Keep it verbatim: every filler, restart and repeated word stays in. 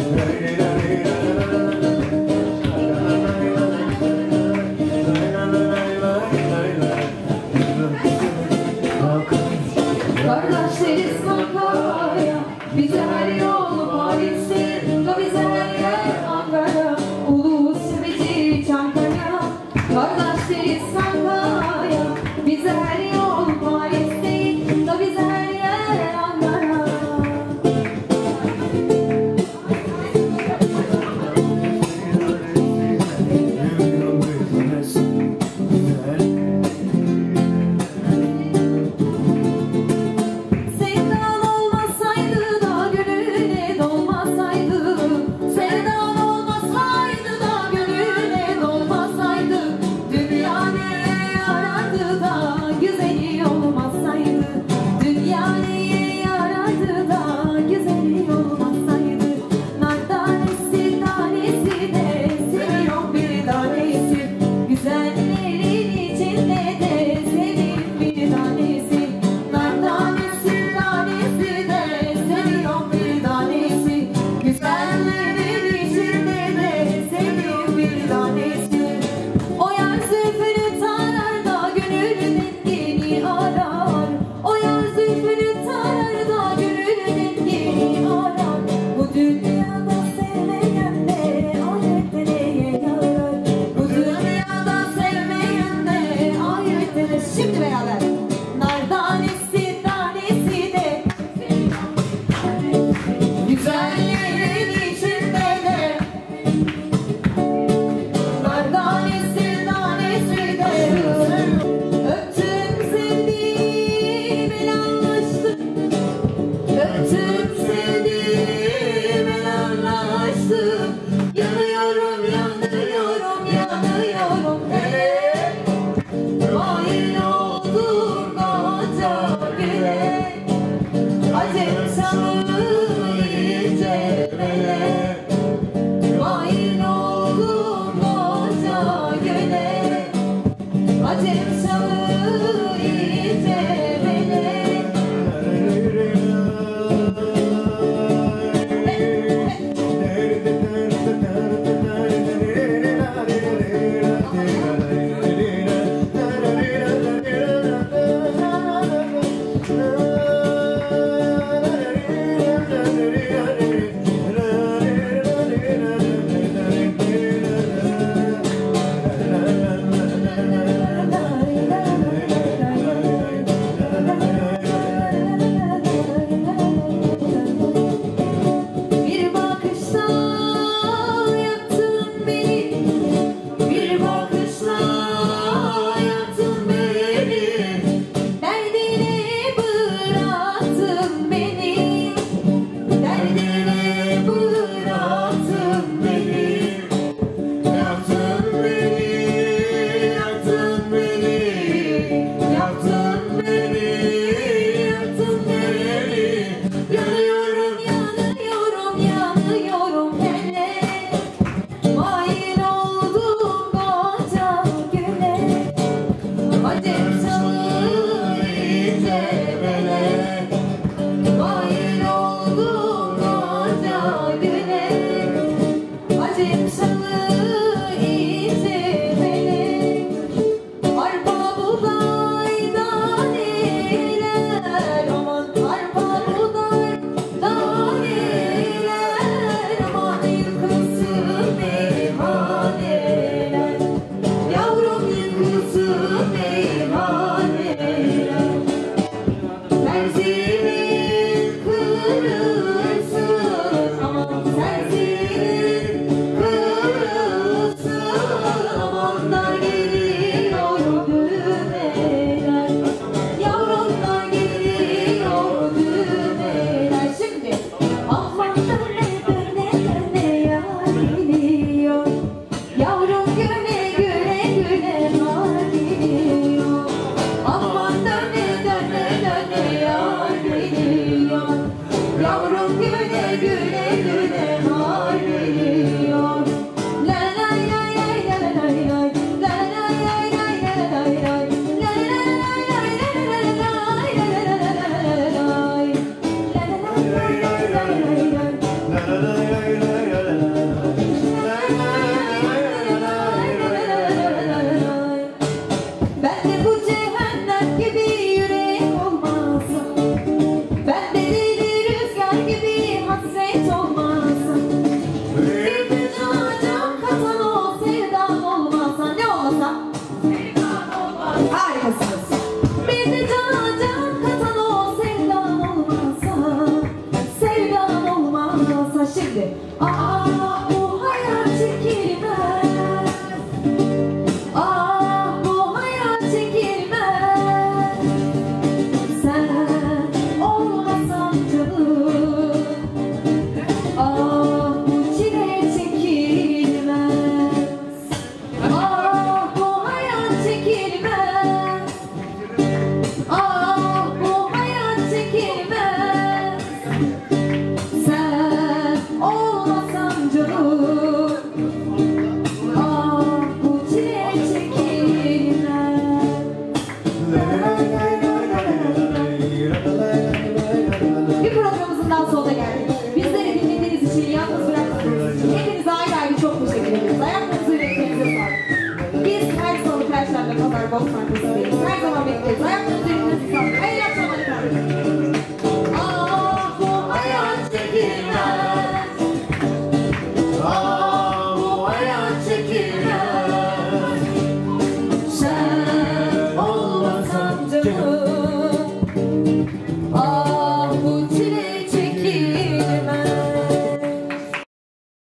Kardeşleriz Ankara'ya, bize her yol Paris'e, da bize her yer Ankara, ulu seveci Çankaya. Kardeşleriz Ankara'ya, bize her yol Paris'e, da bize her yer Ankara. Şimdi beraber. Nar tanesi tanesi de güzellerin içinde de. Nar tanesi tanesi de öptüm sevdiğim el anlaştım. Öptüm sevdiğim el anlaştım. Yanıyorum yanıyorum yanıyorum hele. Mail oldum koca güle, acem sanır iyice bele. Mail oldum koca güle, acem sanır iyice bele. Sensin şimdi. Ah bu hayat çekilmez. Ah bu hayat çekilmez. Sen olmasan canım. Ah bu çile çekilmez. Ah bu hayat çekilmez. Ah bu hayat çekilmez. Sen olmasan canım. Ah bu çile çekilmez. Bir programımızın daha sonuna geldik. Bizleri dinlediğiniz için, yalnız bırakmadığınız için hepinize ayrı ayrı çok teşekkür ederiz. Ayaklarınızı ve ellerinize sağlık. Biz her salı, perşembe, pazar, boks markasındayız. Her zaman bekleriz. Ayaklarınızı